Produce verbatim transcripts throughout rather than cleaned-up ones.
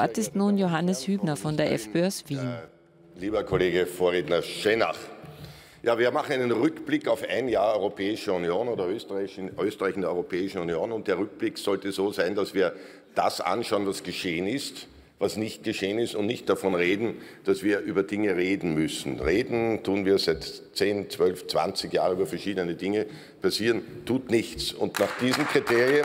Dort ist nun Johannes Hübner von der FPÖ aus Wien. Lieber Kollege Vorredner Schenach, ja, wir machen einen Rückblick auf ein Jahr Europäische Union oder Österreich in, Österreich in der Europäischen Union. Und der Rückblick sollte so sein, dass wir das anschauen, was geschehen ist, was nicht geschehen ist und nicht davon reden, dass wir über Dinge reden müssen. Reden tun wir seit zehn, zwölf, zwanzig Jahren über verschiedene Dinge. Passieren tut nichts. Und nach diesen Kriterien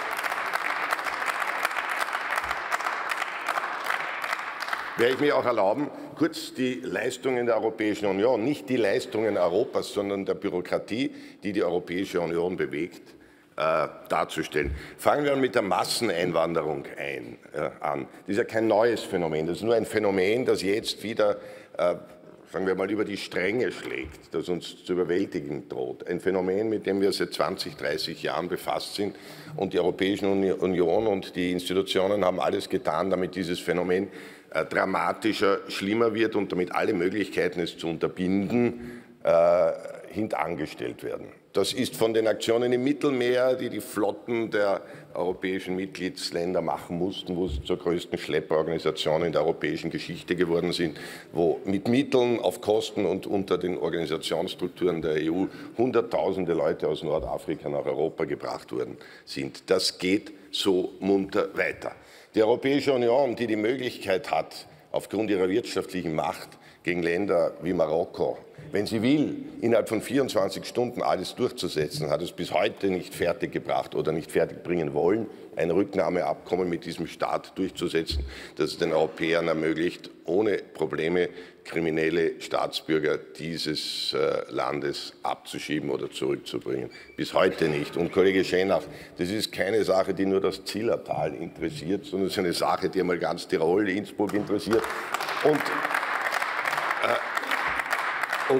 werde ich mir auch erlauben, kurz die Leistungen der Europäischen Union, nicht die Leistungen Europas, sondern der Bürokratie, die die Europäische Union bewegt, äh, darzustellen. Fangen wir mit der Masseneinwanderung ein, äh, an. Das ist ja kein neues Phänomen, das ist nur ein Phänomen, das jetzt wieder, äh, sagen wir mal, über die Stränge schlägt, das uns zu überwältigen droht. Ein Phänomen, mit dem wir seit zwanzig, dreißig Jahren befasst sind. Und die Europäische Union und die Institutionen haben alles getan, damit dieses Phänomen äh, dramatischer, schlimmer wird und damit alle Möglichkeiten, es zu unterbinden, äh, hintangestellt werden. Das ist von den Aktionen im Mittelmeer, die die Flotten der europäischen Mitgliedsländer machen mussten, wo sie zur größten Schlepperorganisation in der europäischen Geschichte geworden sind, wo mit Mitteln auf Kosten und unter den Organisationsstrukturen der E U Hunderttausende Leute aus Nordafrika nach Europa gebracht worden sind. Das geht so munter weiter. Die Europäische Union, die die Möglichkeit hat, aufgrund ihrer wirtschaftlichen Macht gegen Länder wie Marokko, wenn sie will, innerhalb von vierundzwanzig Stunden alles durchzusetzen, hat es bis heute nicht fertiggebracht oder nicht fertigbringen wollen, ein Rücknahmeabkommen mit diesem Staat durchzusetzen, das es den Europäern ermöglicht, ohne Probleme kriminelle Staatsbürger dieses äh, Landes abzuschieben oder zurückzubringen. Bis heute nicht. Und Kollege Schenach, das ist keine Sache, die nur das Zillertal interessiert, sondern es ist eine Sache, die einmal ganz Tirol, Innsbruck interessiert. Und Und,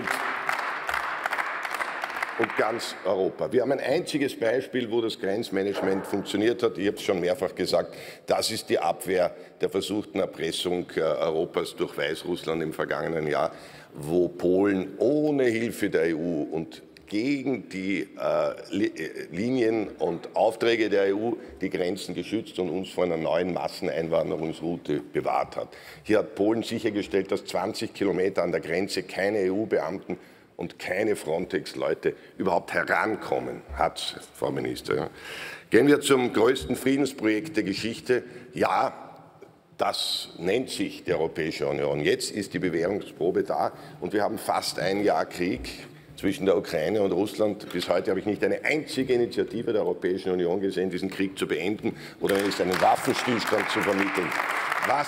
und ganz Europa. Wir haben ein einziges Beispiel, wo das Grenzmanagement funktioniert hat. Ich habe es schon mehrfach gesagt, das ist die Abwehr der versuchten Erpressung Europas durch Weißrussland im vergangenen Jahr, wo Polen ohne Hilfe der E U und gegen die äh, Linien und Aufträge der E U die Grenzen geschützt und uns vor einer neuen Masseneinwanderungsroute bewahrt hat. Hier hat Polen sichergestellt, dass zwanzig Kilometer an der Grenze keine E U-Beamten und keine Frontex-Leute überhaupt herankommen. Hat, Frau Minister. Ja. Gehen wir zum größten Friedensprojekt der Geschichte. Ja, das nennt sich die Europäische Union. Jetzt ist die Bewährungsprobe da und wir haben fast ein Jahr Krieg zwischen der Ukraine und Russland. Bis heute habe ich nicht eine einzige Initiative der Europäischen Union gesehen, diesen Krieg zu beenden oder einen Waffenstillstand zu vermitteln. Was,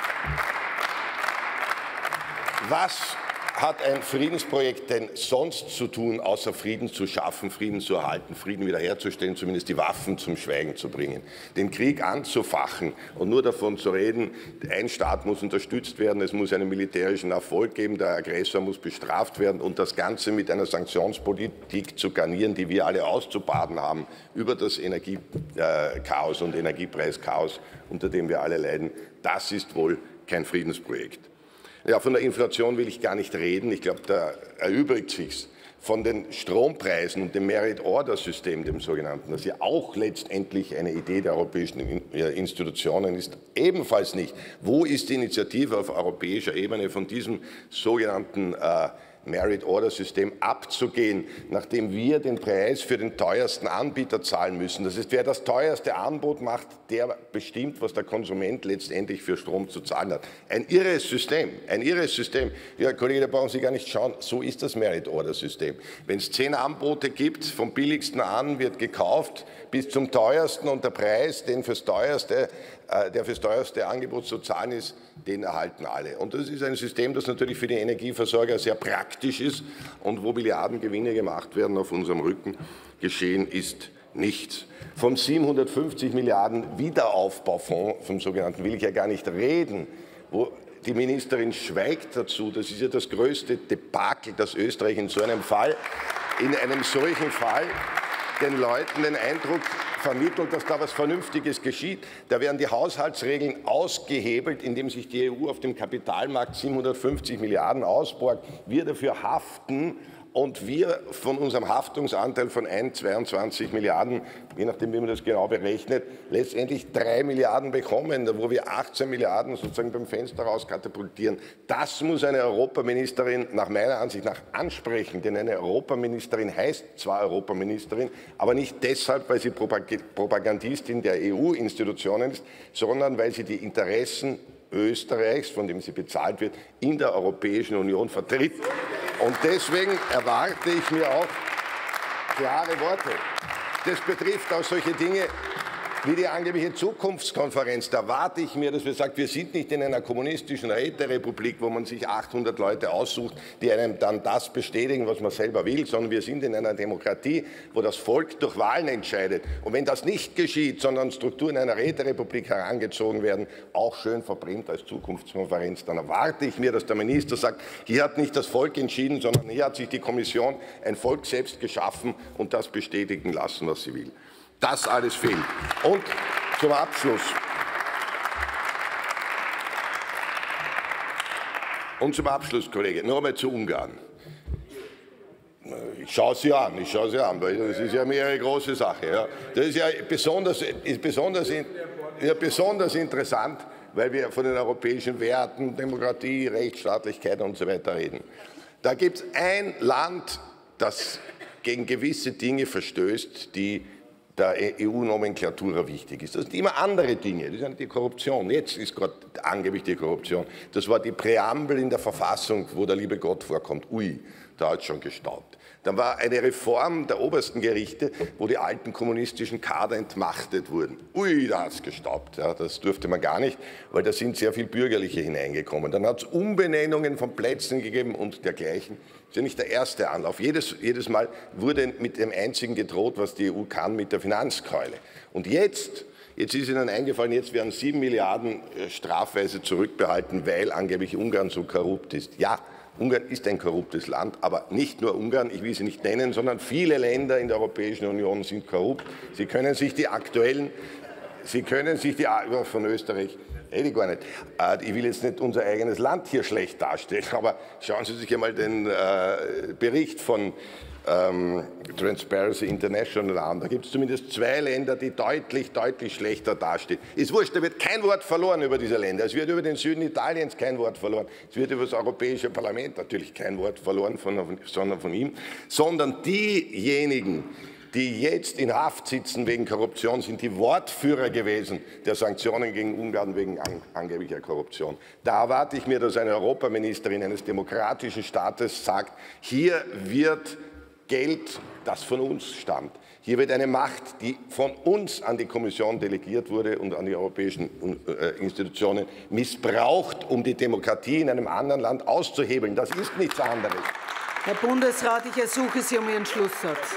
was hat ein Friedensprojekt denn sonst zu tun, außer Frieden zu schaffen, Frieden zu erhalten, Frieden wiederherzustellen, zumindest die Waffen zum Schweigen zu bringen, den Krieg anzufachen und nur davon zu reden, ein Staat muss unterstützt werden, es muss einen militärischen Erfolg geben, der Aggressor muss bestraft werden und das Ganze mit einer Sanktionspolitik zu garnieren, die wir alle auszubaden haben über das Energiechaos und Energiepreischaos, unter dem wir alle leiden, das ist wohl kein Friedensprojekt. Ja, von der Inflation will ich gar nicht reden. Ich glaube, da erübrigt sich's. Von den Strompreisen und dem Merit-Order-System, dem sogenannten, das ja auch letztendlich eine Idee der europäischen Institutionen ist, ebenfalls nicht. Wo ist die Initiative auf europäischer Ebene von diesem sogenannten äh, Merit-Order-System abzugehen, nachdem wir den Preis für den teuersten Anbieter zahlen müssen? Das ist, wer das teuerste Angebot macht, der bestimmt, was der Konsument letztendlich für Strom zu zahlen hat. Ein irres System, ein irres System. Ja, Kollege, da brauchen Sie gar nicht schauen, so ist das Merit-Order-System. Wenn es zehn Angebote gibt, vom billigsten an wird gekauft bis zum teuersten und der Preis, den fürs teuerste, äh, der fürs teuerste Angebot zu zahlen ist, den erhalten alle. Und das ist ein System, das natürlich für die Energieversorger sehr praktisch ist und wo Milliardengewinne gemacht werden auf unserem Rücken. Geschehen ist nichts. Vom siebenhundertfünfzig Milliarden Wiederaufbaufonds, vom sogenannten, will ich ja gar nicht reden, wo die Ministerin schweigt dazu. Das ist ja das größte Debakel, das Österreich in so einem Fall, in einem solchen Fall den Leuten den Eindruck vermittelt, dass da was Vernünftiges geschieht. Da werden die Haushaltsregeln ausgehebelt, indem sich die E U auf dem Kapitalmarkt siebenhundertfünfzig Milliarden ausborgt. Wir dafür haften und wir von unserem Haftungsanteil von zweiundzwanzig Milliarden, je nachdem wie man das genau berechnet, letztendlich drei Milliarden bekommen, wo wir achtzehn Milliarden sozusagen beim Fenster raus katapultieren. Das muss eine Europaministerin nach meiner Ansicht nach ansprechen, denn eine Europaministerin heißt zwar Europaministerin, aber nicht deshalb, weil sie Propagandistin der E U-Institutionen ist, sondern weil sie die Interessen Österreichs, von dem sie bezahlt wird, in der Europäischen Union vertritt. Und deswegen erwarte ich mir auch klare Worte. Das betrifft auch solche Dinge wie die angebliche Zukunftskonferenz. Da erwarte ich mir, dass wir sagen, wir sind nicht in einer kommunistischen Räterepublik, wo man sich achthundert Leute aussucht, die einem dann das bestätigen, was man selber will, sondern wir sind in einer Demokratie, wo das Volk durch Wahlen entscheidet. Und wenn das nicht geschieht, sondern Strukturen einer Räterepublik herangezogen werden, auch schön verbrannt als Zukunftskonferenz, dann erwarte ich mir, dass der Minister sagt, hier hat nicht das Volk entschieden, sondern hier hat sich die Kommission ein Volk selbst geschaffen und das bestätigen lassen, was sie will. Das alles fehlt. Und zum Abschluss. Und zum Abschluss, Kollege, noch einmal zu Ungarn. Ich schaue Sie an, ich schaue Sie an, weil das ist ja mehr eine große Sache. Ja. Das ist ja besonders, ist besonders, ja, besonders interessant, weil wir von den europäischen Werten, Demokratie, Rechtsstaatlichkeit und so weiter reden. Da gibt es ein Land, das gegen gewisse Dinge verstößt, die der E U-Nomenklatura wichtig ist. Das sind immer andere Dinge, das ist ja nicht die Korruption. Jetzt ist gerade angeblich die Korruption. Das war die Präambel in der Verfassung, wo der liebe Gott vorkommt. Ui, da hat es schon gestaubt. Dann war eine Reform der obersten Gerichte, wo die alten kommunistischen Kader entmachtet wurden. Ui, da hat es gestaubt. Ja, das durfte man gar nicht, weil da sind sehr viele Bürgerliche hineingekommen. Dann hat es Umbenennungen von Plätzen gegeben und dergleichen. Das ist ja nicht der erste Anlauf. Jedes, jedes Mal wurde mit dem einzigen gedroht, was die E U kann, mit der Finanzkeule. Und jetzt, jetzt ist Ihnen eingefallen, jetzt werden sieben Milliarden strafweise zurückbehalten, weil angeblich Ungarn so korrupt ist. Ja, Ungarn ist ein korruptes Land, aber nicht nur Ungarn, ich will sie nicht nennen, sondern viele Länder in der Europäischen Union sind korrupt. Sie können sich die aktuellen, Sie können sich die, von Österreich, rede ich gar nicht. Ich will jetzt nicht unser eigenes Land hier schlecht darstellen, aber schauen Sie sich einmal den äh, Bericht von ähm, Transparency International an. Da gibt es zumindest zwei Länder, die deutlich, deutlich schlechter dastehen. Ist wurscht, da wird kein Wort verloren über diese Länder. Es wird über den Süden Italiens kein Wort verloren. Es wird über das Europäische Parlament natürlich kein Wort verloren, von, sondern von ihm. Sondern diejenigen, die jetzt in Haft sitzen wegen Korruption, sind die Wortführer gewesen der Sanktionen gegen Ungarn wegen an, angeblicher Korruption. Da erwarte ich mir, dass eine Europaministerin eines demokratischen Staates sagt, hier wird Geld, das von uns stammt. Hier wird eine Macht, die von uns an die Kommission delegiert wurde und an die europäischen Institutionen, missbraucht, um die Demokratie in einem anderen Land auszuhebeln. Das ist nichts anderes. Herr Bundesrat, ich ersuche Sie um Ihren Schlusssatz.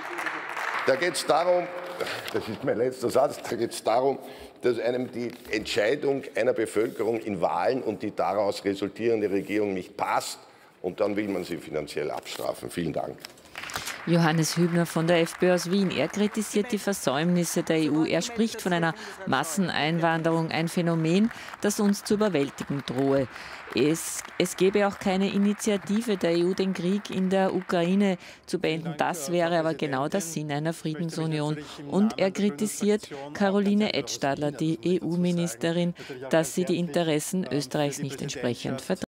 Da geht es darum, das ist mein letzter Satz, da geht es darum, dass einem die Entscheidung einer Bevölkerung in Wahlen und die daraus resultierende Regierung nicht passt und dann will man sie finanziell abstrafen. Vielen Dank. Johannes Hübner von der FPÖ aus Wien. Er kritisiert die Versäumnisse der E U. Er spricht von einer Masseneinwanderung, ein Phänomen, das uns zu überwältigen drohe. Es, es gäbe auch keine Initiative der E U, den Krieg in der Ukraine zu beenden. Das wäre aber genau der Sinn einer Friedensunion. Und er kritisiert Caroline Edstadler, die E U-Ministerin, dass sie die Interessen Österreichs nicht entsprechend vertritt.